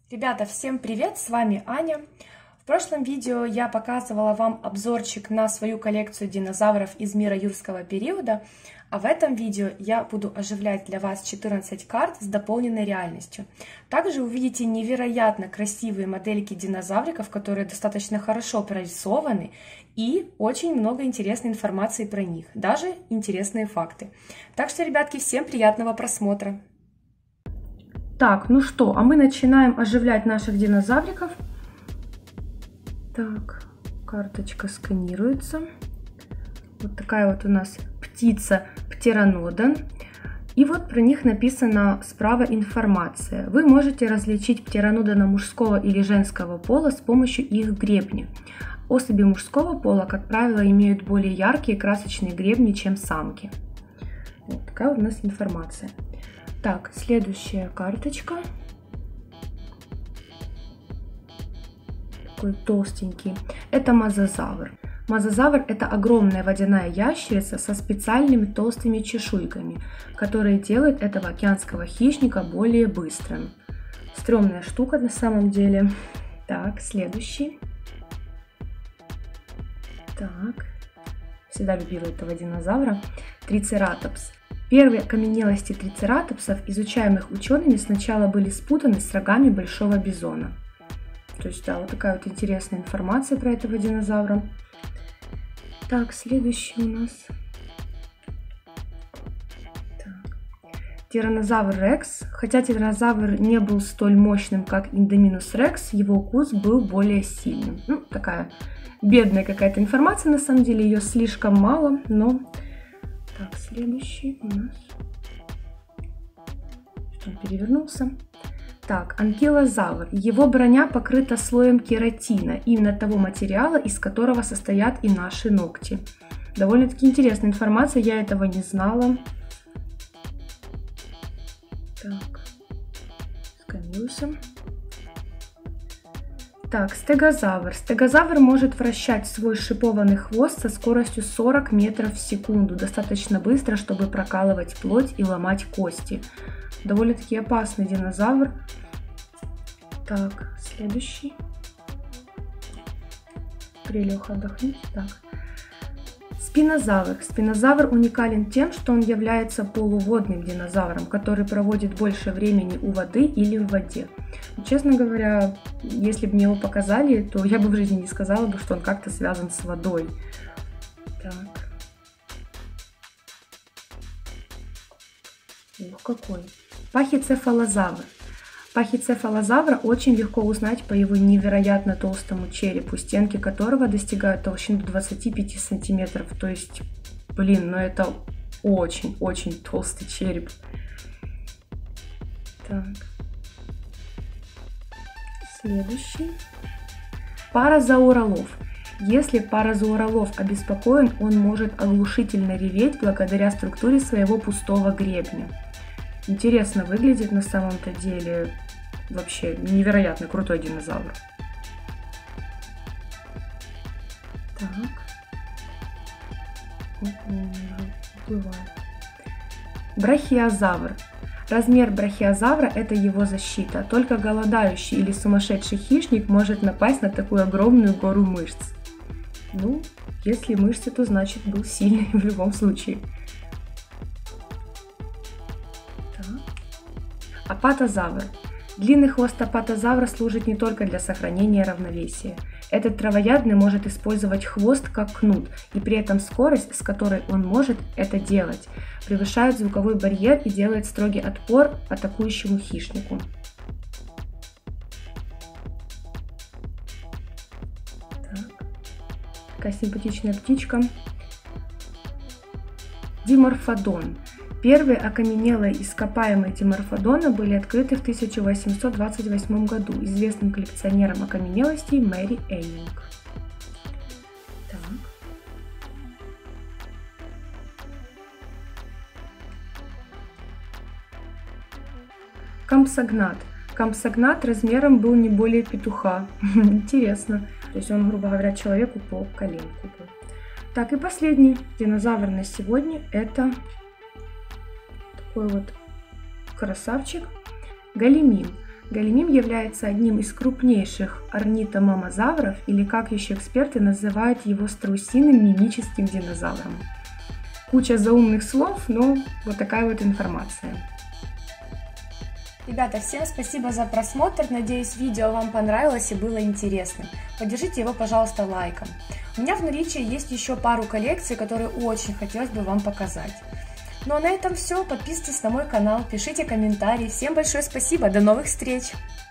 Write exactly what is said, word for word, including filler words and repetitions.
Ребята, всем привет! С вами Аня. В прошлом видео я показывала вам обзорчик на свою коллекцию динозавров из мира юрского периода, а в этом видео я буду оживлять для вас четырнадцать карт с дополненной реальностью. Также увидите невероятно красивые модельки динозавриков, которые достаточно хорошо прорисованы, и очень много интересной информации про них, даже интересные факты. Так что, ребятки, всем приятного просмотра! Так, ну что, а мы начинаем оживлять наших динозавриков. Так, карточка сканируется. Вот такая вот у нас птица Птеранодон. И вот про них написана справа информация. Вы можете различить птеранодона мужского или женского пола с помощью их гребня. Особи мужского пола, как правило, имеют более яркие красочные гребни, чем самки. Вот такая вот у нас информация. Так, следующая карточка. Такой толстенький. Это мозазавр. Мозазавр – это огромная водяная ящерица со специальными толстыми чешуйками, которые делают этого океанского хищника более быстрым. Стрёмная штука на самом деле. Так, следующий. Так, всегда любила этого динозавра. Трицератопс. Первые окаменелости трицератопсов, изучаемых учеными, сначала были спутаны с рогами большого бизона. То есть, да, вот такая вот интересная информация про этого динозавра. Так, следующий у нас. Так. Тираннозавр Рекс. Хотя тираннозавр не был столь мощным, как Индоминус Рекс, его укус был более сильным. Ну, такая бедная какая-то информация, на самом деле, ее слишком мало, но... Так, следующий у нас. Что, он перевернулся? Так, анкилозавр. Его броня покрыта слоем кератина, именно того материала, из которого состоят и наши ногти. Довольно-таки интересная информация, я этого не знала. Так, сканируемся. Так, стегозавр. Стегозавр может вращать свой шипованный хвост со скоростью сорок метров в секунду, достаточно быстро, чтобы прокалывать плоть и ломать кости. Довольно-таки опасный динозавр. Так, следующий. Прилег отдохнуть. Так. Спинозавр. Спинозавр уникален тем, что он является полуводным динозавром, который проводит больше времени у воды или в воде. Честно говоря, если бы мне его показали, то я бы в жизни не сказала бы, что он как-то связан с водой. Так. Ух, какой. Пахицефалозавр. Пахицефалозавра очень легко узнать по его невероятно толстому черепу, стенки которого достигают толщины двадцати пяти сантиметров. То есть, блин, ну это очень-очень толстый череп. Так. Следующий. Паразауролов. Если паразауролов обеспокоен, он может оглушительно реветь благодаря структуре своего пустого гребня. Интересно выглядит на самом-то деле. Вообще невероятно крутой динозавр. Так. Брахиозавр. Размер брахиозавра – это его защита. Только голодающий или сумасшедший хищник может напасть на такую огромную гору мышц. Ну, если мышцы, то значит был сильный в любом случае. Апатозавр. Длинный хвост апатозавра служит не только для сохранения равновесия. Этот травоядный может использовать хвост как кнут, и при этом скорость, с которой он может это делать, превышает звуковой барьер и делает строгий отпор атакующему хищнику. Так. Такая симпатичная птичка. Диморфодон. Первые окаменелые ископаемые диморфодона были открыты в тысяча восемьсот двадцать восьмом году известным коллекционером окаменелостей Мэри Эннинг. Так. Компсогнат. Компсогнат размером был не более петуха. Интересно. То есть он, грубо говоря, человеку по коленку был. Так, и последний динозавр на сегодня – это такой вот красавчик Галимин. Галимим является одним из крупнейших орнитомамозавров, или как еще эксперты называют его страусиным мимическим динозавром. Куча заумных слов, но вот такая вот информация. Ребята, всем спасибо за просмотр, надеюсь, видео вам понравилось и было интересным. Поддержите его, пожалуйста, лайком. У меня в наличии есть еще пару коллекций, которые очень хотелось бы вам показать. Ну а на этом все, подписывайтесь на мой канал, пишите комментарии. Всем большое спасибо, до новых встреч!